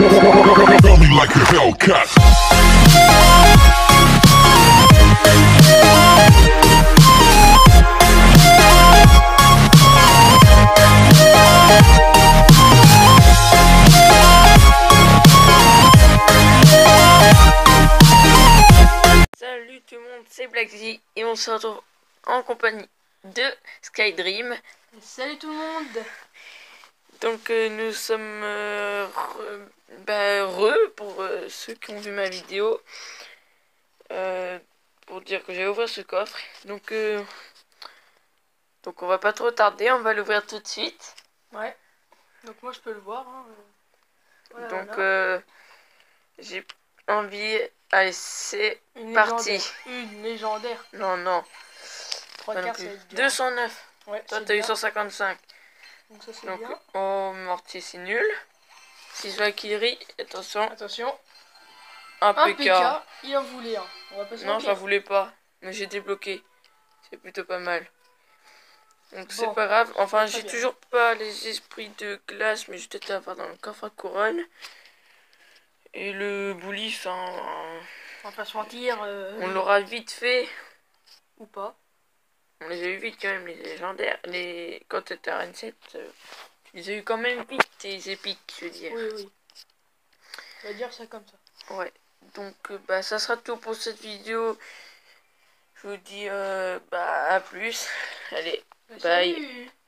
Feel me like a Hellcat. Salut tout le monde, c'est Blackzy et on se retrouve en compagnie de Skydream. Salut tout le monde. Donc nous sommes heureux pour ceux qui ont vu ma vidéo, pour dire que j'ai ouvert ce coffre. Donc on va pas trop tarder, on va l'ouvrir tout de suite. Ouais. Donc moi je peux le voir. Hein. Voilà, Donc voilà. j'ai envie. Allez, c'est Une parti. légendaire. Une légendaire. Non. 3 Pas non cartes, plus. ça va être dur. 209. Ouais, Toi c'est t'as eu bien. 155. Donc ça c'est Donc bien. oh mortier c'est nul. 6 Valkyrie, attention. Attention. Un Un PK. PK, il en voulait un. On va pas se Non, mentir. j'en voulais pas. Mais j'ai débloqué. C'est plutôt pas mal. Donc c'est Bon, pas grave. Enfin, très j'ai bien. toujours pas les esprits de glace, mais je vais peut-être l'avoir dans le coffre à couronne. Et le bully, enfin, On va pas se mentir. on l'aura vite fait. Ou pas. On les a eu vite quand même, les légendaires. Quand t'étais à Rennes 7, tu les as eu quand même vite, tes épiques, je veux dire. Oui. On va dire ça comme ça. Ouais. Donc ça sera tout pour cette vidéo. Je vous dis à plus. Allez, bye. Salut.